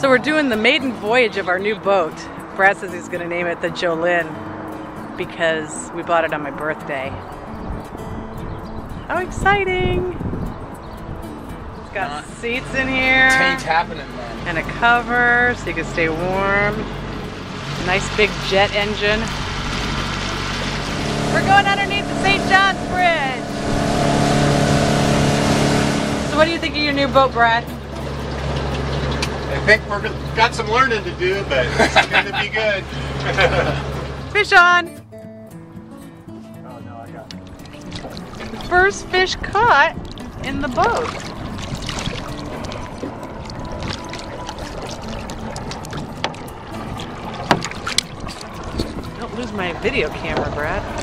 So we're doing the maiden voyage of our new boat. Brad says he's gonna name it the Jolene because we bought it on my birthday. How exciting! It's got seats in here. Taint's happening, man. And a cover so you can stay warm. Nice big jet engine. We're going underneath the St. John's Bridge. So what do you think of your new boat, Brad? I think we're got some learning to do, but it's going to be good. Fish on! Oh no, I got it. First fish caught in the boat. Don't lose my video camera, Brad.